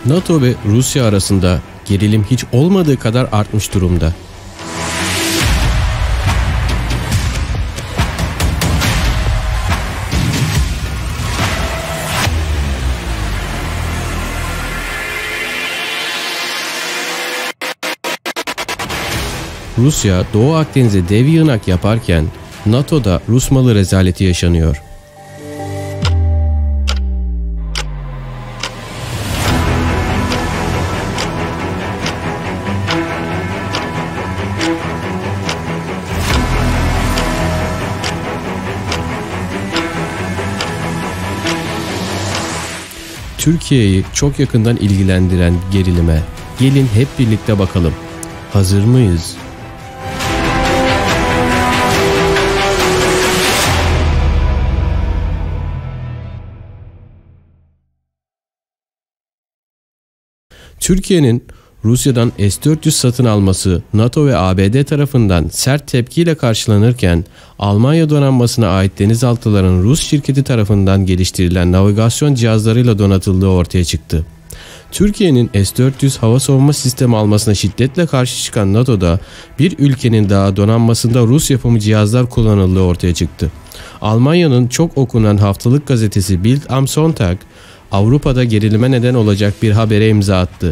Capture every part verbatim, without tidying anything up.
NATO ve Rusya arasında gerilim hiç olmadığı kadar artmış durumda. Rusya, Doğu Akdeniz'e dev yığınak yaparken NATO'da Rus malı rezaleti yaşanıyor. Türkiye'yi çok yakından ilgilendiren gerilime gelin hep birlikte bakalım. Hazır mıyız? Türkiye'nin Rusya'dan S dört yüz satın alması NATO ve A B D tarafından sert tepkiyle karşılanırken Almanya donanmasına ait denizaltıların Rus şirketi tarafından geliştirilen navigasyon cihazlarıyla donatıldığı ortaya çıktı. Türkiye'nin S dört yüz hava savunma sistemi almasına şiddetle karşı çıkan NATO'da bir ülkenin daha donanmasında Rus yapımı cihazlar kullanıldığı ortaya çıktı. Almanya'nın çok okunan haftalık gazetesi Bild am Sonntag, Avrupa'da gerilime neden olacak bir habere imza attı.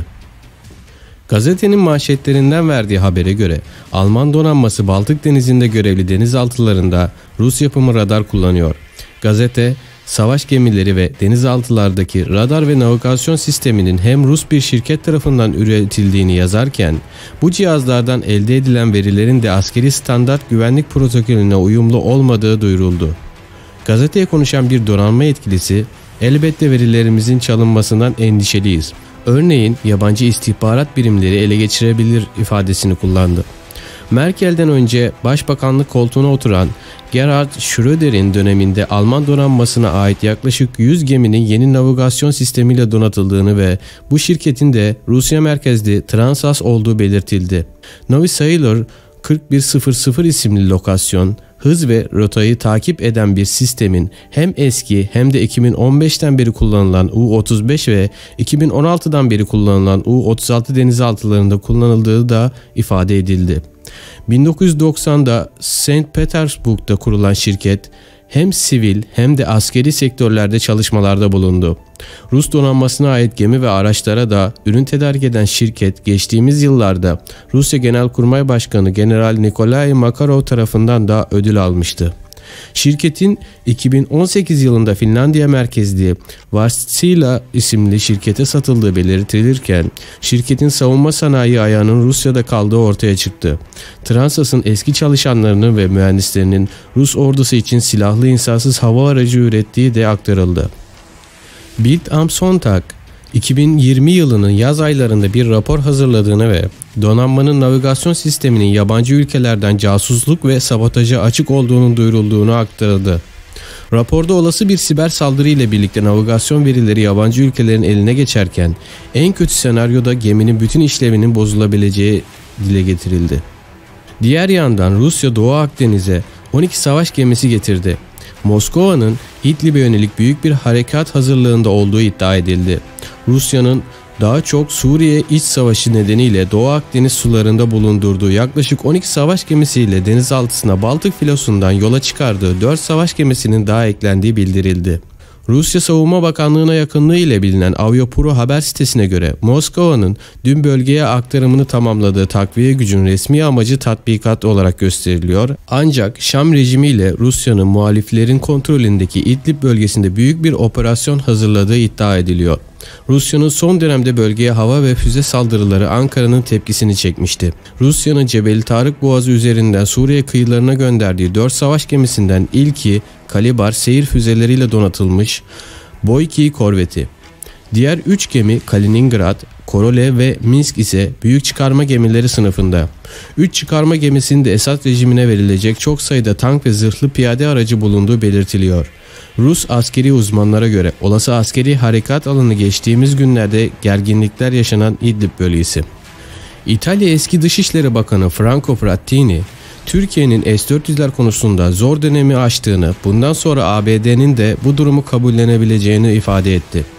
Gazetenin manşetlerinden verdiği habere göre Alman donanması Baltık Denizi'nde görevli denizaltılarında Rus yapımı radar kullanıyor. Gazete, savaş gemileri ve denizaltılardaki radar ve navigasyon sisteminin hem Rus bir şirket tarafından üretildiğini yazarken, bu cihazlardan elde edilen verilerin de askeri standart güvenlik protokolüne uyumlu olmadığı duyuruldu. Gazeteye konuşan bir donanma yetkilisi, "Elbette verilerimizin çalınmasından endişeliyiz. Örneğin yabancı istihbarat birimleri ele geçirebilir" ifadesini kullandı. Merkel'den önce başbakanlık koltuğuna oturan Gerhard Schröder'in döneminde Alman donanmasına ait yaklaşık yüz geminin yeni navigasyon sistemiyle donatıldığını ve bu şirketin de Rusya merkezli Transas olduğu belirtildi. Navisailor kırk bir sıfır sıfır isimli lokasyon, hız ve rotayı takip eden bir sistemin hem eski hem de iki bin on beşten beri kullanılan U otuz beş ve iki bin on altıdan beri kullanılan U otuz altı denizaltılarında kullanıldığı da ifade edildi. bin dokuz yüz doksan'da Saint Petersburg'da kurulan şirket hem sivil hem de askeri sektörlerde çalışmalarda bulundu. Rus donanmasına ait gemi ve araçlara da ürün tedarik eden şirket geçtiğimiz yıllarda Rusya Genelkurmay Başkanı General Nikolay Makarov tarafından da ödül almıştı. Şirketin iki bin on sekiz yılında Finlandiya merkezli Wärtsilä isimli şirkete satıldığı belirtilirken şirketin savunma sanayi ayağının Rusya'da kaldığı ortaya çıktı. Transas'ın eski çalışanlarının ve mühendislerinin Rus ordusu için silahlı insansız hava aracı ürettiği de aktarıldı. Bild am Sonntag, iki bin yirmi yılının yaz aylarında bir rapor hazırladığını ve donanmanın navigasyon sisteminin yabancı ülkelerden casusluk ve sabotaja açık olduğunun duyurulduğunu aktardı. Raporda olası bir siber saldırı ile birlikte navigasyon verileri yabancı ülkelerin eline geçerken en kötü senaryoda geminin bütün işlevinin bozulabileceği dile getirildi. Diğer yandan Rusya Doğu Akdeniz'e on iki savaş gemisi getirdi. Moskova'nın İdlib'e yönelik büyük bir harekat hazırlığında olduğu iddia edildi. Rusya'nın daha çok Suriye iç savaşı nedeniyle Doğu Akdeniz sularında bulundurduğu yaklaşık on iki savaş gemisiyle denizaltısına Baltık filosundan yola çıkardığı dört savaş gemisinin daha eklendiği bildirildi. Rusya Savunma Bakanlığı'na yakınlığı ile bilinen Avyapuro haber sitesine göre Moskova'nın dün bölgeye aktarımını tamamladığı takviye gücün resmi amacı tatbikat olarak gösteriliyor. Ancak Şam rejimi ile Rusya'nın muhaliflerin kontrolündeki İdlib bölgesinde büyük bir operasyon hazırladığı iddia ediliyor. Rusya'nın son dönemde bölgeye hava ve füze saldırıları Ankara'nın tepkisini çekmişti. Rusya'nın Cebeli Tarık Boğazı üzerinden Suriye kıyılarına gönderdiği dört savaş gemisinden ilki Kalibar seyir füzeleriyle donatılmış Boyki korveti. Diğer üç gemi Kaliningrad, Korolev ve Minsk ise büyük çıkarma gemileri sınıfında. üç çıkarma gemisinde Esad rejimine verilecek çok sayıda tank ve zırhlı piyade aracı bulunduğu belirtiliyor. Rus askeri uzmanlara göre olası askeri harekat alanı geçtiğimiz günlerde gerginlikler yaşanan İdlib bölgesi. İtalya eski Dışişleri Bakanı Franco Frattini, Türkiye'nin S dört yüzler konusunda zor dönemi aştığını, bundan sonra A B D'nin de bu durumu kabullenebileceğini ifade etti.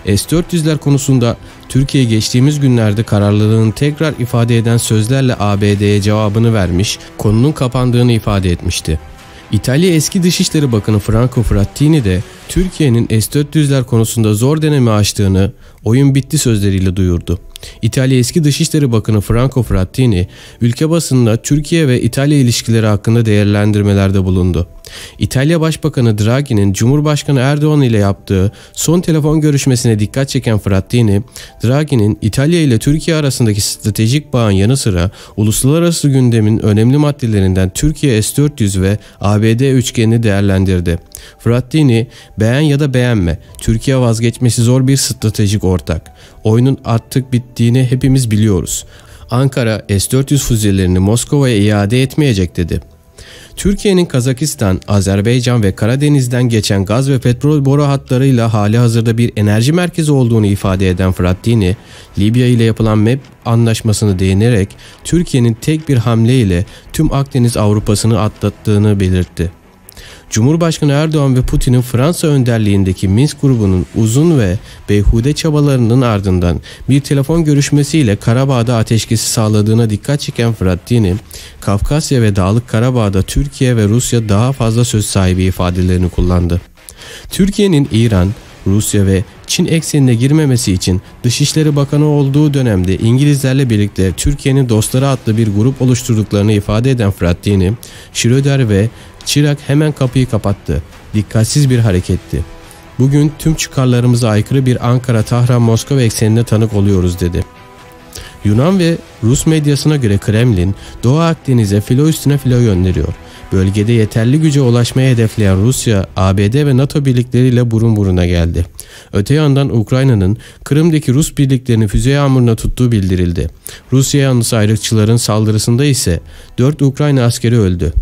S dört yüzler konusunda Türkiye geçtiğimiz günlerde kararlılığını tekrar ifade eden sözlerle A B D'ye cevabını vermiş, konunun kapandığını ifade etmişti. İtalya Eski Dışişleri Bakanı Franco Frattini de Türkiye'nin S dört yüzler konusunda zor deneme açtığını oyun bitti sözleriyle duyurdu. İtalya Eski Dışişleri Bakanı Franco Frattini, ülke basınına Türkiye ve İtalya ilişkileri hakkında değerlendirmelerde bulundu. İtalya Başbakanı Draghi'nin Cumhurbaşkanı Erdoğan ile yaptığı son telefon görüşmesine dikkat çeken Frattini, Draghi'nin İtalya ile Türkiye arasındaki stratejik bağın yanı sıra uluslararası gündemin önemli maddelerinden Türkiye S dört yüz ve A B D üçgenini değerlendirdi. Frattini, beğen ya da beğenme, Türkiye vazgeçmesi zor bir stratejik ortak. Oyunun artık bittiğini hepimiz biliyoruz. Ankara S dört yüz füzelerini Moskova'ya iade etmeyecek dedi. Türkiye'nin Kazakistan, Azerbaycan ve Karadeniz'den geçen gaz ve petrol boru hatlarıyla hali hazırda bir enerji merkezi olduğunu ifade eden Frattini, Libya ile yapılan M E P anlaşmasını değinerek Türkiye'nin tek bir hamleyle tüm Akdeniz Avrupa'sını atlattığını belirtti. Cumhurbaşkanı Erdoğan ve Putin'in Fransa önderliğindeki Minsk grubunun uzun ve beyhude çabalarının ardından bir telefon görüşmesiyle Karabağ'da ateşkesi sağladığına dikkat çeken Frattini, Kafkasya ve Dağlık Karabağ'da Türkiye ve Rusya daha fazla söz sahibi ifadelerini kullandı. Türkiye'nin İran, Rusya ve Çin eksenine girmemesi için Dışişleri Bakanı olduğu dönemde İngilizlerle birlikte Türkiye'nin dostları adlı bir grup oluşturduklarını ifade eden Frattini, Schröder ve Chirac hemen kapıyı kapattı. Dikkatsiz bir hareketti. Bugün tüm çıkarlarımıza aykırı bir Ankara-Tahran-Moskova eksenine tanık oluyoruz dedi. Yunan ve Rus medyasına göre Kremlin, Doğu Akdeniz'e filo üstüne filo gönderiyor. Bölgede yeterli güce ulaşmaya hedefleyen Rusya, A B D ve NATO birlikleriyle burun buruna geldi. Öte yandan Ukrayna'nın Kırım'daki Rus birliklerini füze yağmuruna tuttuğu bildirildi. Rusya yanlısı ayrıkçıların saldırısında ise dört Ukrayna askeri öldü.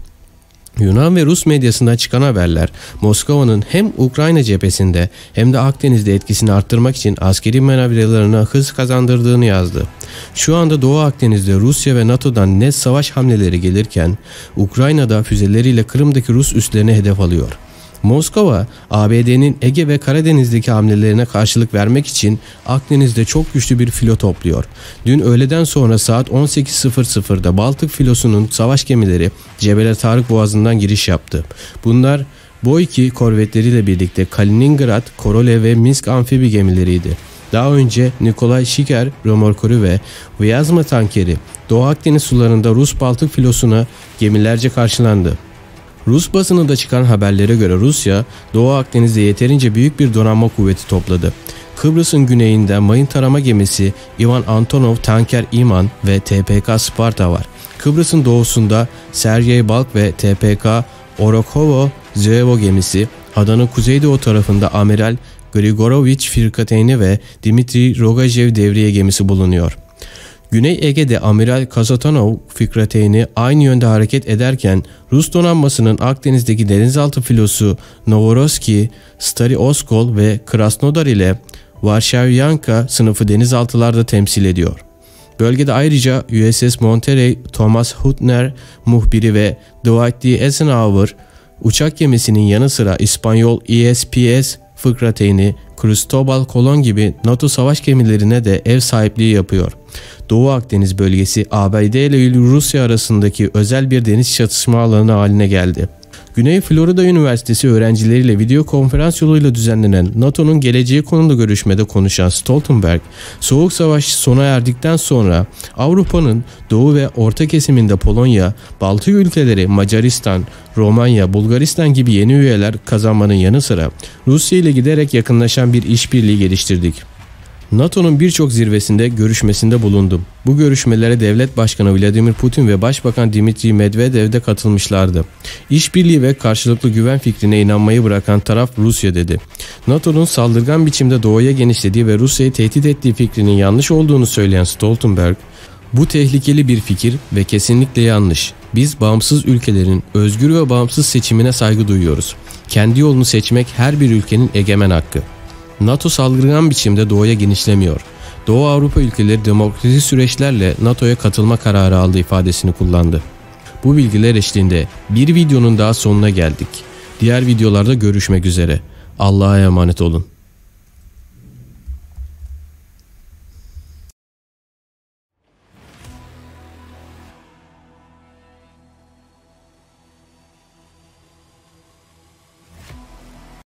Yunan ve Rus medyasından çıkan haberler, Moskova'nın hem Ukrayna cephesinde hem de Akdeniz'de etkisini arttırmak için askeri manevralarına hız kazandırdığını yazdı. Şu anda Doğu Akdeniz'de Rusya ve NATO'dan net savaş hamleleri gelirken, Ukrayna'da füzeleriyle Kırım'daki Rus üslerini hedef alıyor. Moskova, A B D'nin Ege ve Karadeniz'deki hamlelerine karşılık vermek için Akdeniz'de çok güçlü bir filo topluyor. Dün öğleden sonra saat on sekiz sıfır sıfırda Baltık filosunun savaş gemileri Cebel Tarık Boğazı'ndan giriş yaptı. Bunlar Bo iki korvetleriyle birlikte Kaliningrad, Korolev ve Minsk amfibi gemileriydi. Daha önce Nikolay Şiker römorkörü ve Vyazma tankeri Doğu Akdeniz sularında Rus Baltık filosuna gemilerce karşılandı. Rus basınında çıkan haberlere göre Rusya, Doğu Akdeniz'de yeterince büyük bir donanma kuvveti topladı. Kıbrıs'ın güneyinde mayın tarama gemisi Ivan Antonov tanker İman ve T P K Sparta var. Kıbrıs'ın doğusunda Sergey Balk ve T P K Orokhovo Zeevo gemisi, adanın kuzeydoğu tarafında Amiral Grigorovich Firkateyni ve Dimitri Rogajev devriye gemisi bulunuyor. Güney Ege'de Amiral Kasatonov Fikrateyni aynı yönde hareket ederken Rus donanmasının Akdeniz'deki denizaltı filosu Novorossiysk, Stary Oskol ve Krasnodar ile Varşavyanka sınıfı denizaltılarda temsil ediyor. Bölgede ayrıca U S S Monterey, Thomas Huttner muhbiri ve Dwight D. Eisenhower uçak gemisinin yanı sıra İspanyol E S P S Fıkrateyni, Cristobal Colon gibi NATO savaş gemilerine de ev sahipliği yapıyor. Doğu Akdeniz bölgesi A B D ile Rusya arasındaki özel bir deniz çatışma alanı haline geldi. Güney Florida Üniversitesi öğrencileriyle video konferans yoluyla düzenlenen NATO'nun geleceği konulu görüşmede konuşan Stoltenberg, Soğuk Savaş sona erdikten sonra Avrupa'nın doğu ve orta kesiminde Polonya, Baltık ülkeleri, Macaristan, Romanya, Bulgaristan gibi yeni üyeler kazanmanın yanı sıra Rusya ile giderek yakınlaşan bir işbirliği geliştirdik. NATO'nun birçok zirvesinde görüşmesinde bulundum. Bu görüşmelere Devlet Başkanı Vladimir Putin ve Başbakan Dmitri Medvedev de katılmışlardı. İşbirliği ve karşılıklı güven fikrine inanmayı bırakan taraf Rusya dedi. NATO'nun saldırgan biçimde doğuya genişlediği ve Rusya'yı tehdit ettiği fikrinin yanlış olduğunu söyleyen Stoltenberg, "Bu tehlikeli bir fikir ve kesinlikle yanlış. Biz bağımsız ülkelerin özgür ve bağımsız seçimine saygı duyuyoruz. Kendi yolunu seçmek her bir ülkenin egemen hakkı. NATO saldırgan biçimde doğuya genişlemiyor. Doğu Avrupa ülkeleri demokrasi süreçlerle NATO'ya katılma kararı aldı" ifadesini kullandı. Bu bilgiler eşliğinde bir videonun daha sonuna geldik. Diğer videolarda görüşmek üzere. Allah'a emanet olun.